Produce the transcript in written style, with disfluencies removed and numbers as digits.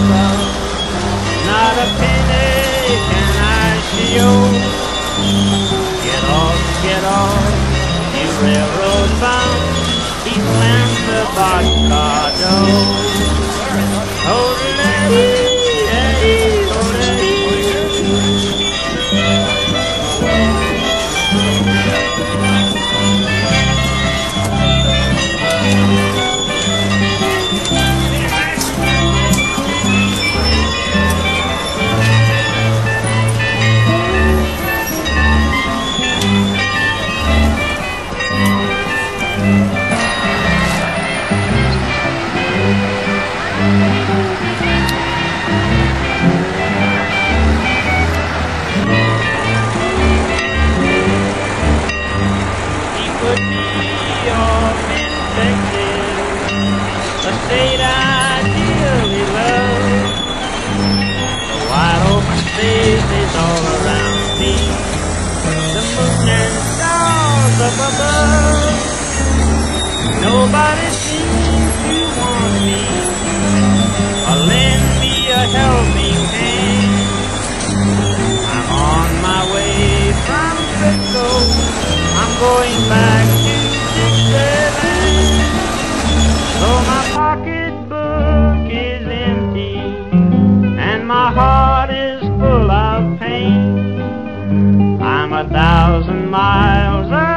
love. Not a penny can I show. Get off, you railroad bound. He slams the boxcar door. Oh, a state I dearly love. The wide open spaces all around me, the moon and stars up above. Nobody seems to want me or lend me a helping hand. I'm on my way from Frisco, I'm going back to Dixieland. Though my pocketbook is empty and my heart is full of pain, I'm 1,000 miles away.